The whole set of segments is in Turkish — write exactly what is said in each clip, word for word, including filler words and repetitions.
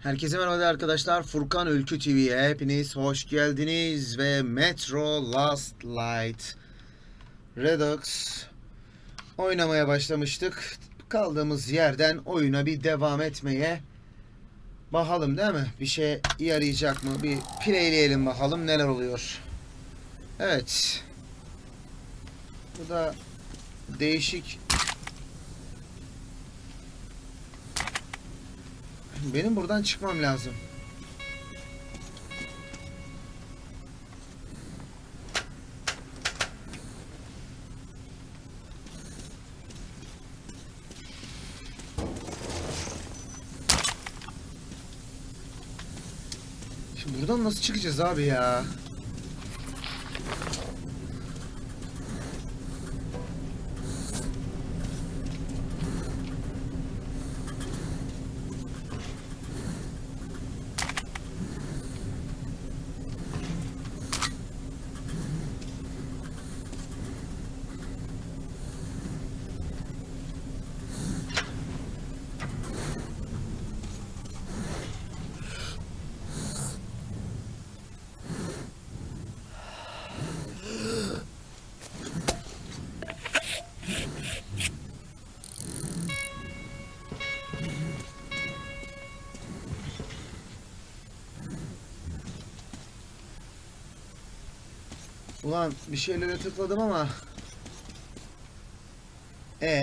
Herkese merhaba arkadaşlar. Furkan Ülkü T V'ye hepiniz hoş geldiniz ve Metro Last Light Redux oynamaya başlamıştık. Kaldığımız yerden oyuna bir devam etmeye bakalım, değil mi? Bir şey yarayacak mı? Bir playleyelim bakalım neler oluyor. Evet. Bu da değişik. Benim buradan çıkmam lazım. Şimdi buradan nasıl çıkacağız abi ya? Ulan bir şeylere tıkladım ama E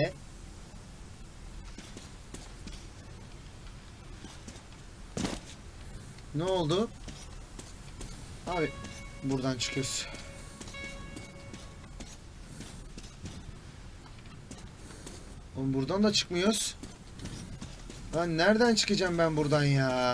ne oldu? Abi buradan çıkıyoruz. Oğlum buradan da çıkmıyoruz. Lan nereden çıkacağım ben buradan ya?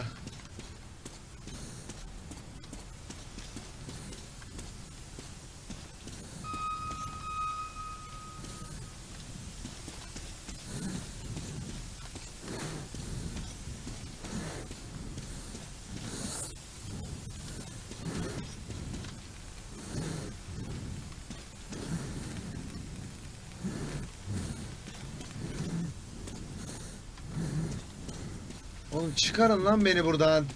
Oğlum çıkarın lan beni buradan.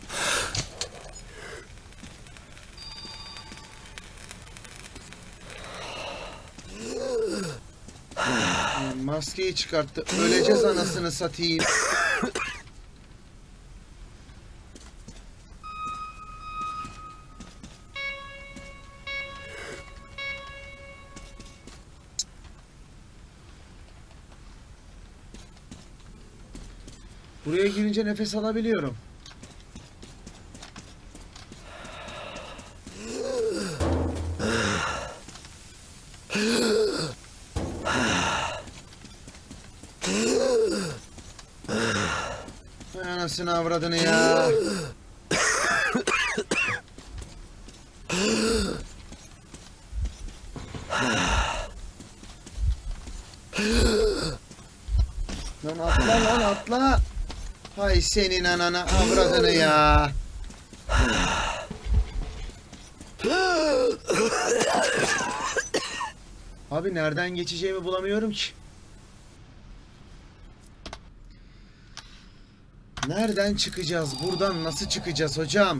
Maskeyi çıkarttı. Öleceğiz anasını satayım. Buraya girince nefes alabiliyorum. Hay anasını avradını ya. Lan atla lan atla. Hay senin anana avradını ya. Abi nereden geçeceğimi bulamıyorum ki. Nereden çıkacağız? Buradan nasıl çıkacağız hocam?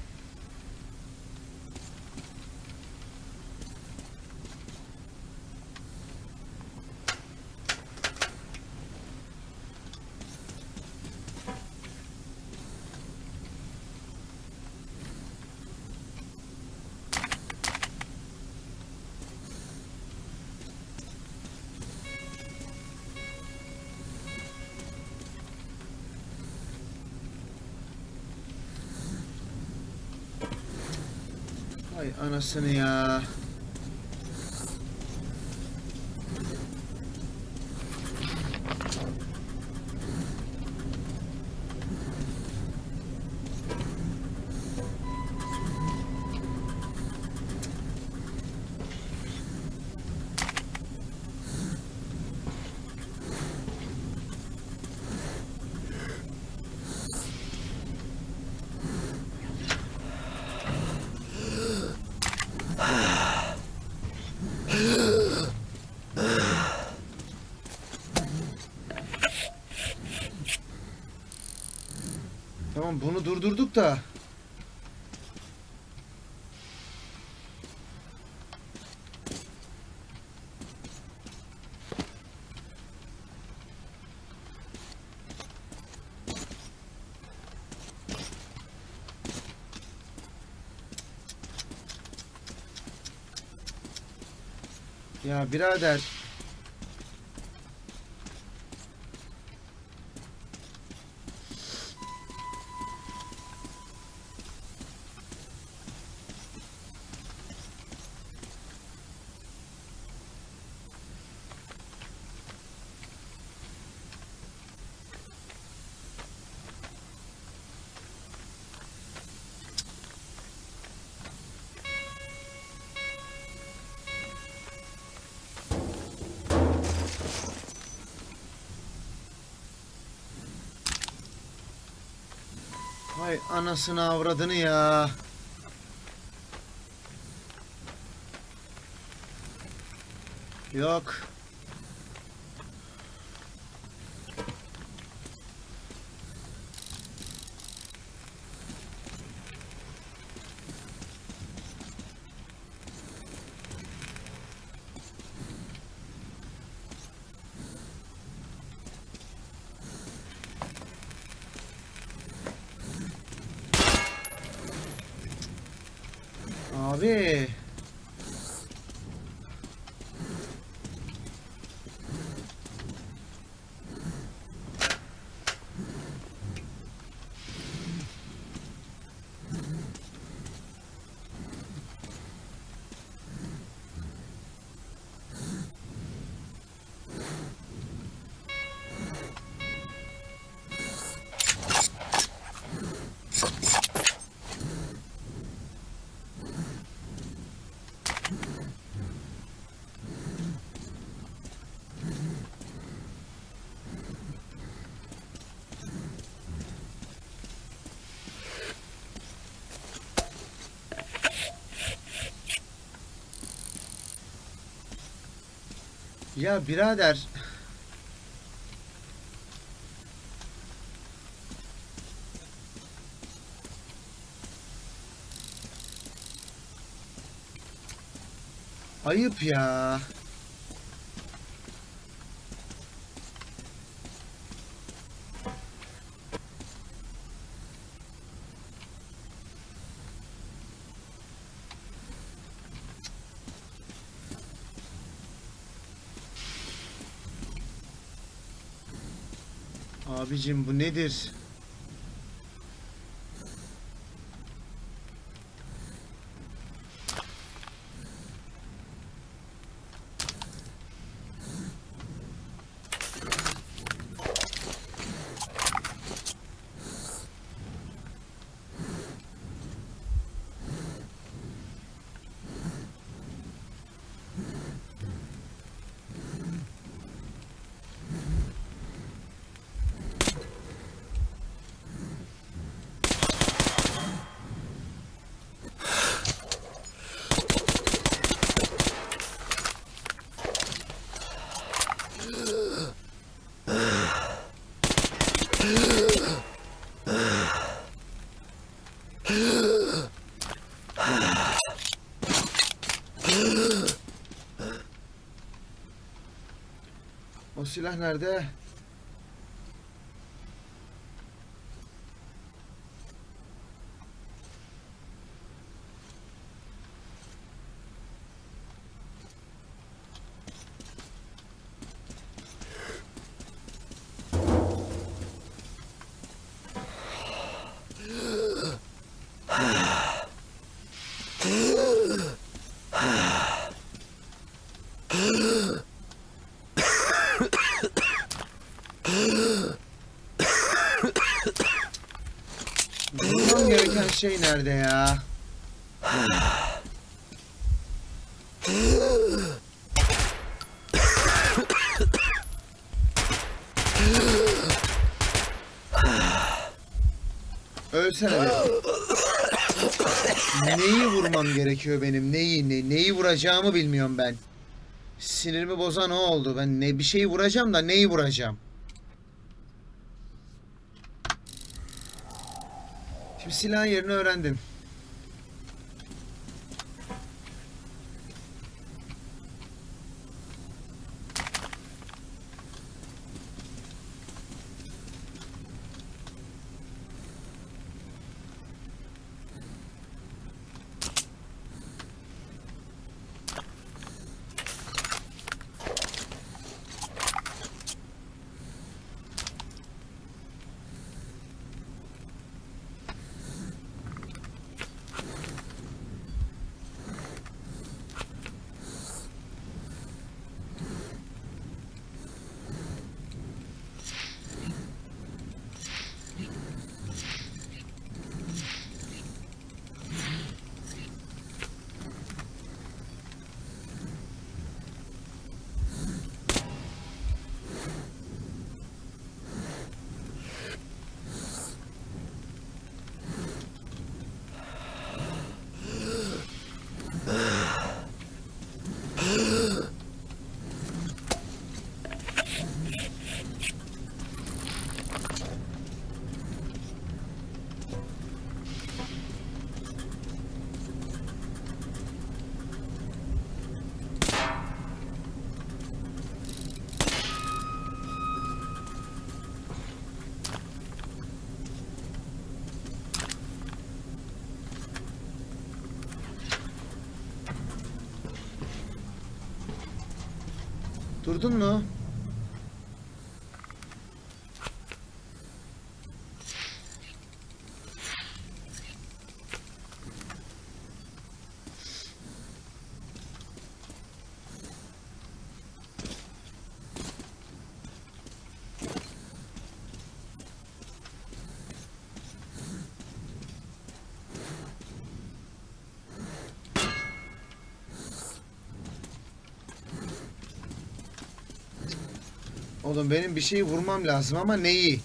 Ay anasını ya. Tamam, bunu durdurduk da. Ya birader. Hay anasını avradını ya. Yok. Abi. Ya birader. Ayıp ya. Abicim bu nedir? O silah nerede? Bulmam gereken şey nerede ya? Ölsene be. Neyi vurmam gerekiyor benim? Neyi? Ne, neyi vuracağımı bilmiyorum ben. Sinirimi bozan o oldu. Ben ne bir şeyi vuracağım da neyi vuracağım? Şimdi silahın yerini öğrendin. Durdun mu? Oğlum benim bir şeyi vurmam lazım ama neyi?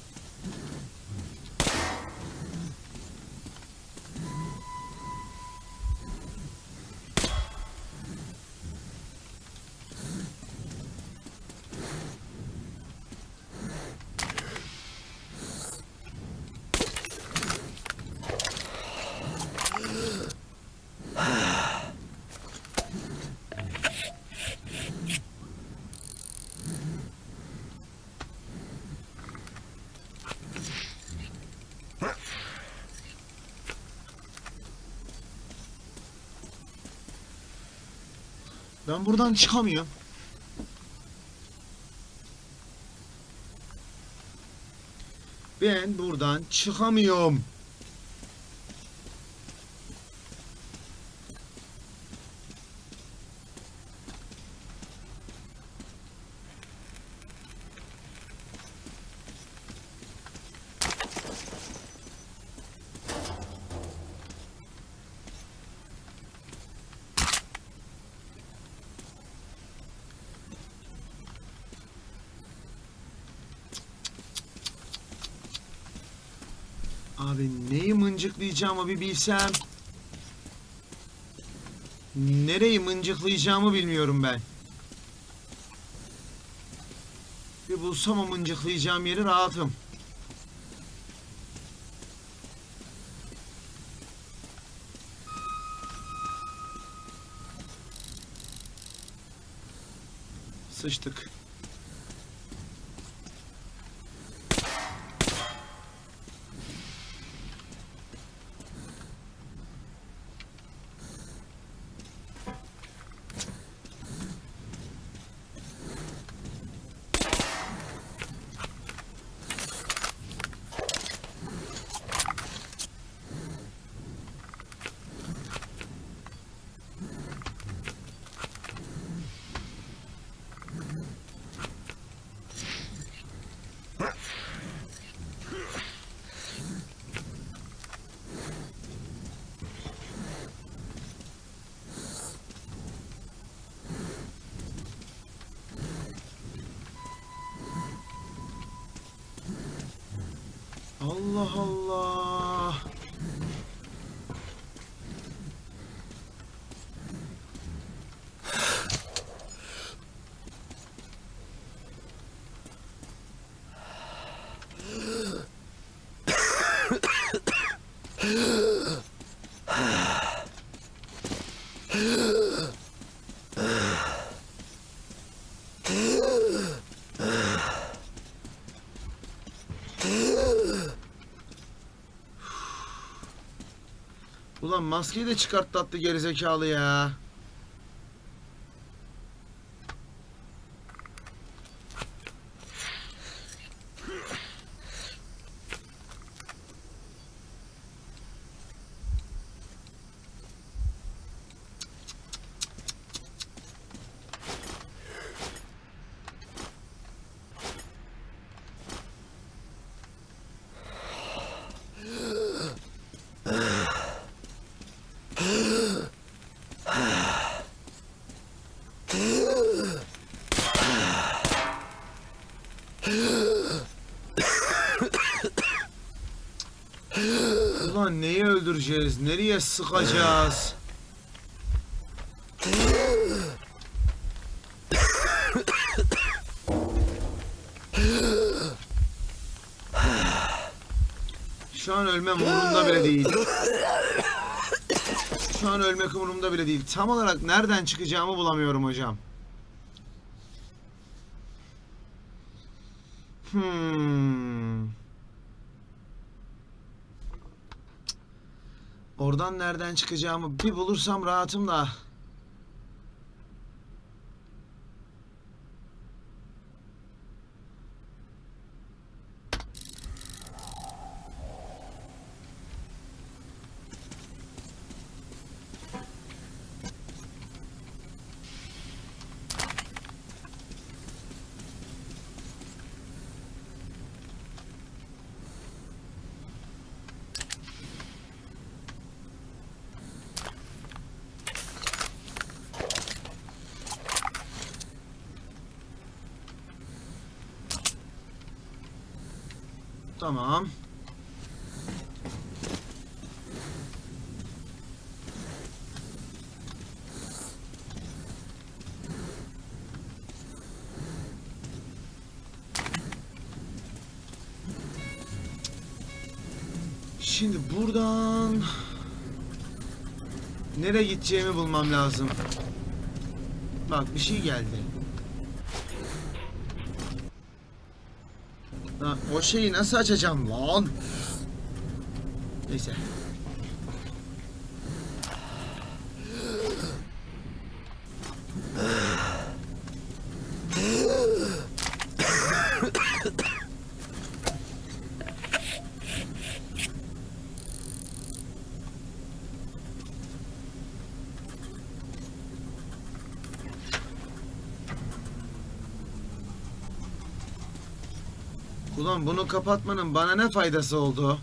Ben buradan çıkamıyorum. Ben buradan çıkamıyorum. Abi neyi mıncıklayacağımı bir bilsem. Nereyi mıncıklayacağımı bilmiyorum ben. Bir bulsam o mıncıklayacağım yeri rahatım. Sıçtık. Allah Allah. Ulan maskeyi de çıkarttı attı gerizekalı ya. Ulan neyi öldüreceğiz? Nereye sıkacağız? Şu an ölmem umurumda bile değil. Şu an ölmek umurumda bile değil. Tam olarak nereden çıkacağımı bulamıyorum hocam. Hmm. Oradan nereden çıkacağımı bir bulursam rahatım da. Tamam. Şimdi buradan nereye gideceğimi bulmam lazım. Bak bir şey geldi. Lan o şeyi nasıl açacağım lan? Neyse. Ulan bunu kapatmanın bana ne faydası oldu?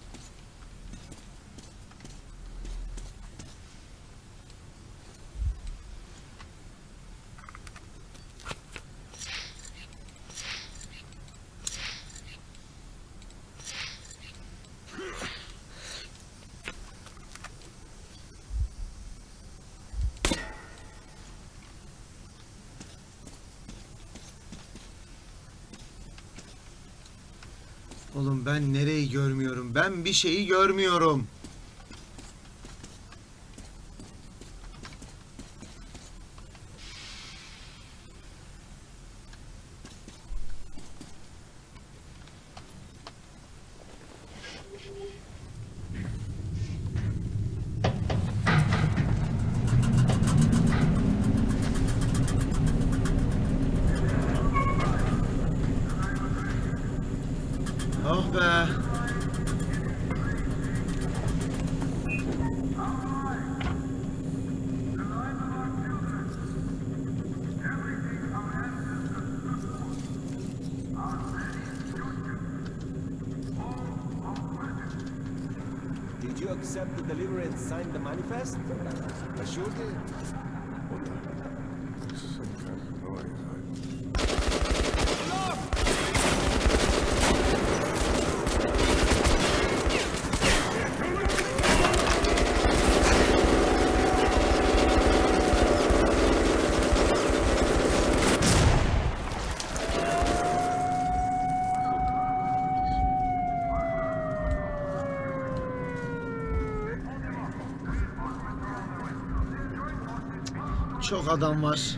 Oğlum ben nereyi görmüyorum? Ben bir şeyi görmüyorum. Oh be. Did you accept the delivery and sign the manifest? I sure did. What the? Some kind of noise. Çok adam var.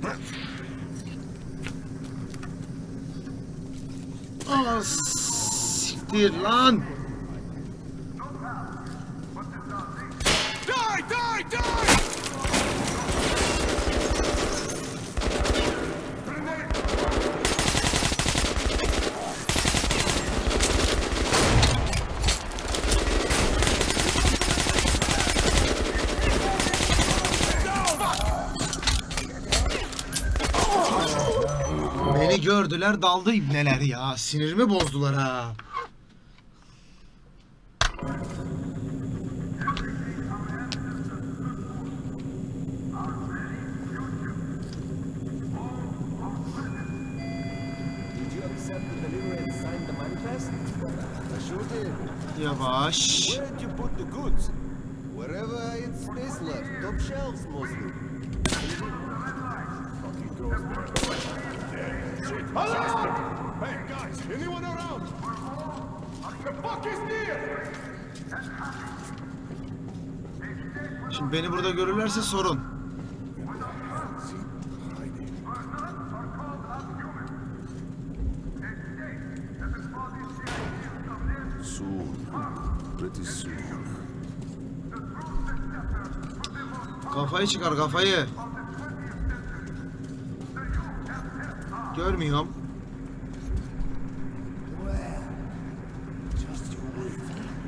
Ah, siktir lan. Die, die, die! Beni gördüler, daldı ibneler ya. Sinirimi bozdular ha. Did you accept the delivery and sign the manifest? I sure did. Yavaş. Where did you put the goods? Wherever it's space left. Top shelves mostly. Alarm! Hey guys, anyone around? The fuck is near? Şimdi beni burada görürlerse sorun. Soon. Pretty soon. Kafayı çıkar, kafayı. Görmüyorum. Just you wait.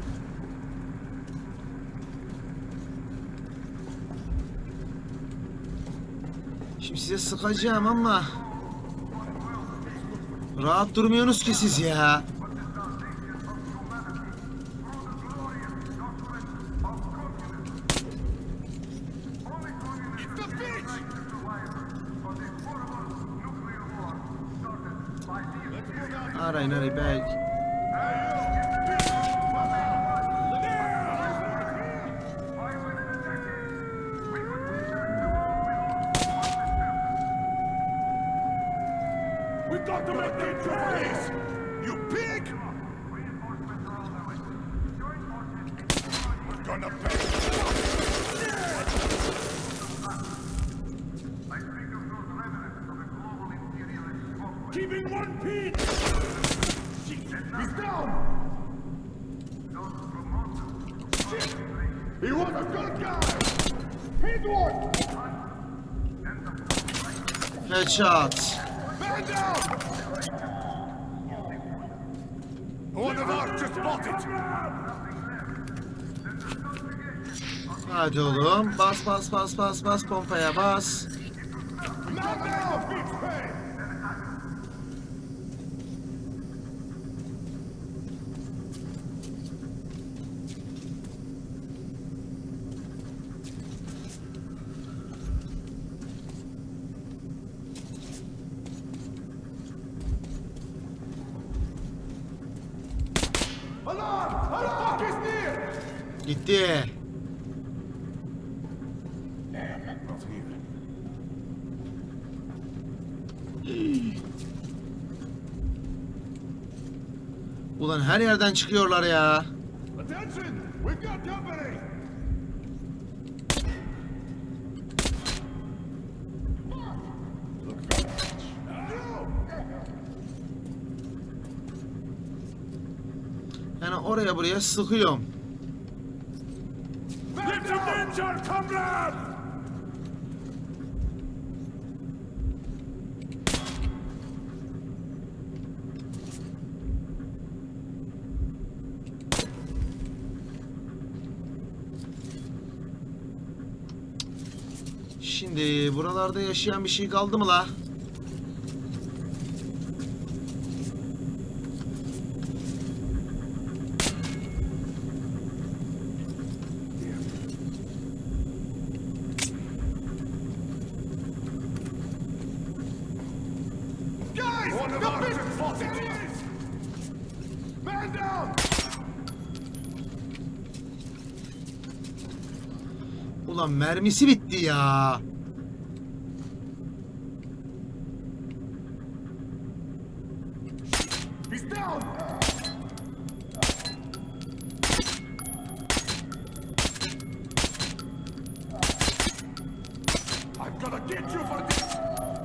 Şimdi size sıkacağım ama rahat durmuyorsunuz ki siz ya. It's the bitch! Arayın arayın belki. We got to make it your face! You pig! We're gonna pay! Keeping one piece! He's down! Shit! He was a good guy! Hit one! Headshot. Man down! One of ours just spotted! Hadi oğlum. Bas bas bas bas bas pompaya bas. Man down! Bitch, hey! Alarm! The fuck is near? Gitti. Not here. Ulan her yerden çıkıyorlar ya. Attention! We've got company! Look for Yani oraya buraya sıkıyorum. Let the danger, comrade! Şimdi buralarda yaşayan bir şey kaldı mı la? Guys! One of ours just spotted! Man down! Ulan mermisi bitti ya. He's down! I'm gonna get you for this!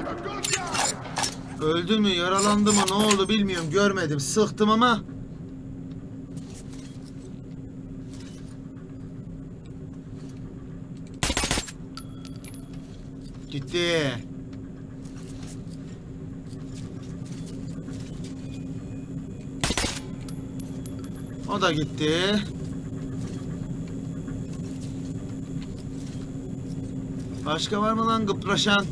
Good guy! Öldü mü, yaralandı mı, ne oldu bilmiyorum, görmedim. Sıktım ama. Gitti. O da gitti. Başka var mı lan gıpraşan?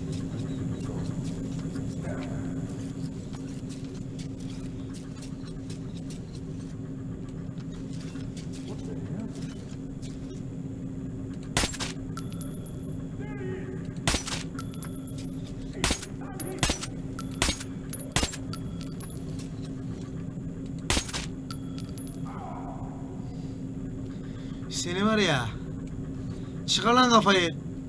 Seni var ya. Çıkar lan kafayı.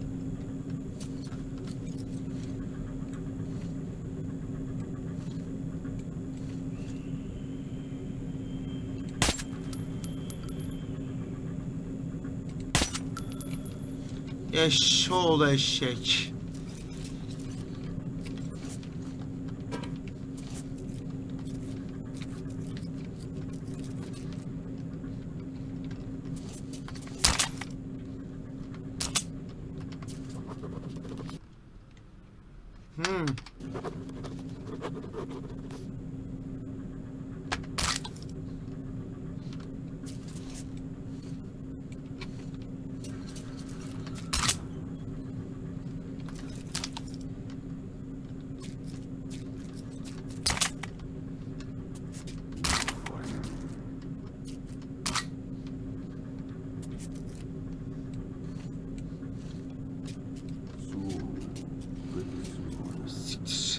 Eşşoğlu eşek. Hmm. Siktir.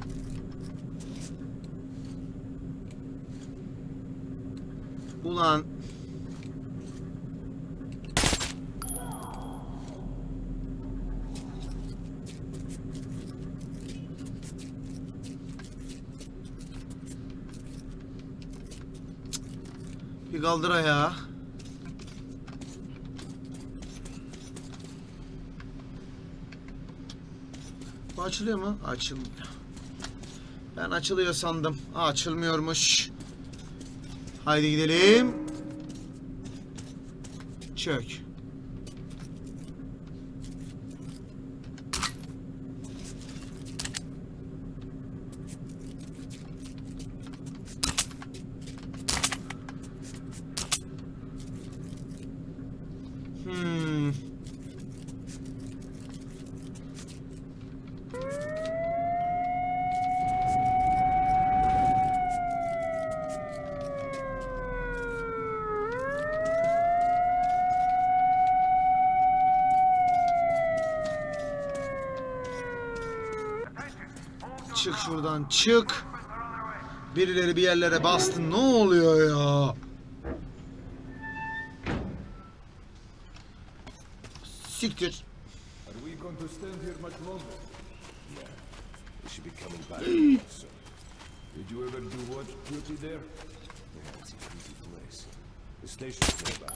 Ulan. Bir kaldır ayağı. Bu açılıyor mu? Açılmıyor. Ben açılıyor sandım. Aa, açılmıyormuş. Haydi gidelim. Çök. Hmm. Çık şuradan, çık. Birileri bir yerlere bastı. Ne oluyor ya? Siktir. Are we going to stand here much longer? Yeah. We should be coming back soon. Did you ever do watch duty there? Yeah, it's a creepy place. The station's nearby.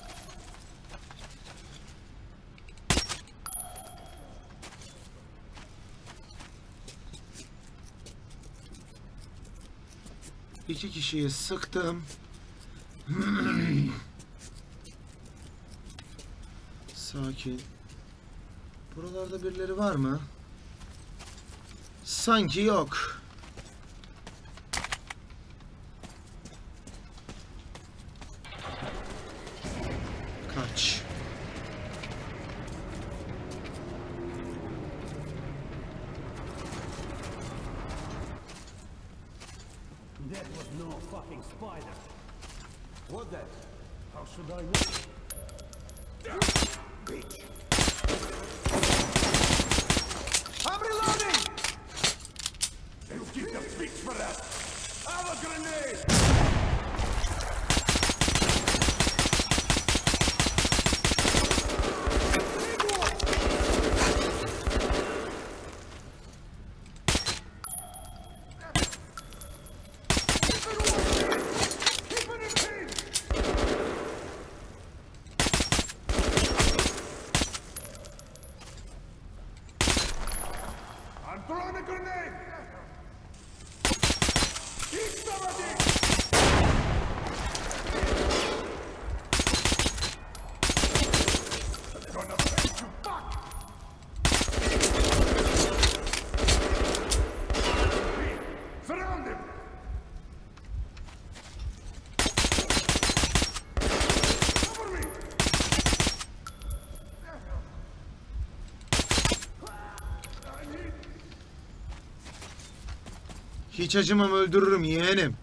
İki kişiyi sıktım. Sakin. Buralarda birileri var mı? Sanki yok. Kaç. That was no fucking spider. What then? How should I know? Bitch. I'm reloading! You keep the bitch for that. Have a grenade! Hiç acımam, öldürürüm yeğenim.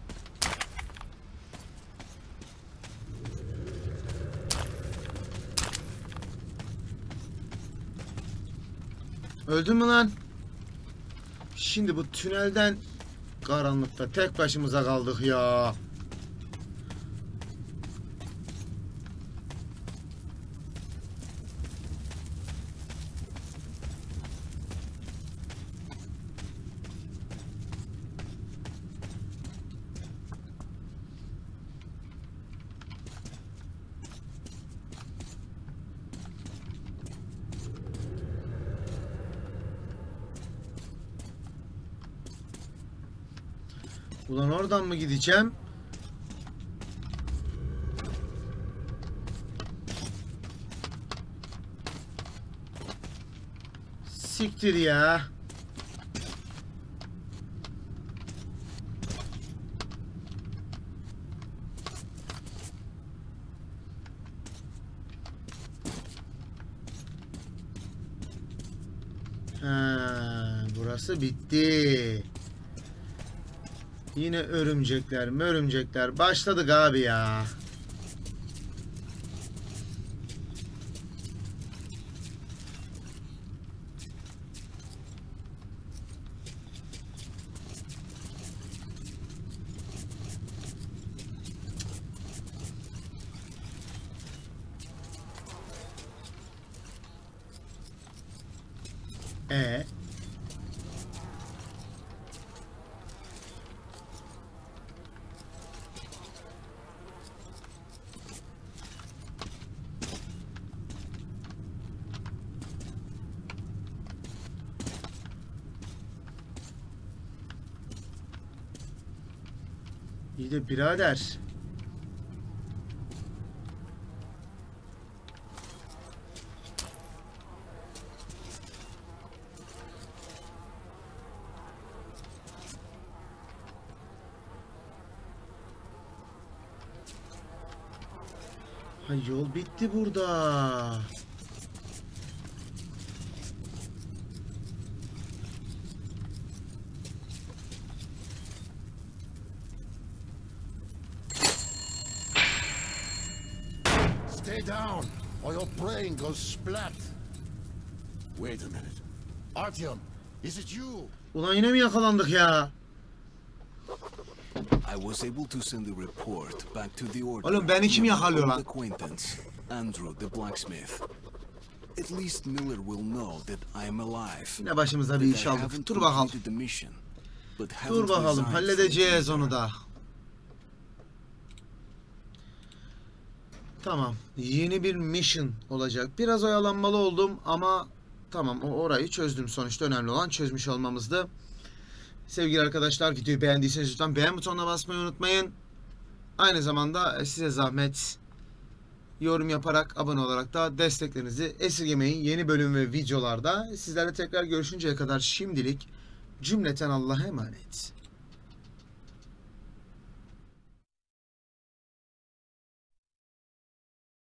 Öldün mü lan? Şimdi bu tünelden karanlıkta tek başımıza kaldık ya. Ulan oradan mı gideceğim? Siktir ya. Ha, burası bitti. Yine örümcekler, örümcekler. Başladık abi ya. E İyi de birader. Ha, yol bitti burada. Stay down, or your brain goes splat. Wait a minute. Artyom, is it you? Ulan yine mi yakalandık ya? I was able to send a report back to the order. Oğlum beni kim yakalıyor lan? Acquaintance, Andrew the blacksmith. At least Miller will know that I am alive. Yine başımıza bir iş aldık. Dur bakalım. Dur bakalım, halledeceğiz onu da. Tamam. Yeni bir mission olacak. Biraz oyalanmalı oldum ama tamam, o orayı çözdüm sonuçta. Önemli olan çözmüş olmamızdı. Sevgili arkadaşlar, videoyu beğendiyseniz lütfen beğen butonuna basmayı unutmayın. Aynı zamanda size zahmet yorum yaparak, abone olarak da desteklerinizi esirgemeyin. Yeni bölüm ve videolarda sizlerle tekrar görüşünceye kadar şimdilik cümleten Allah'a emanet.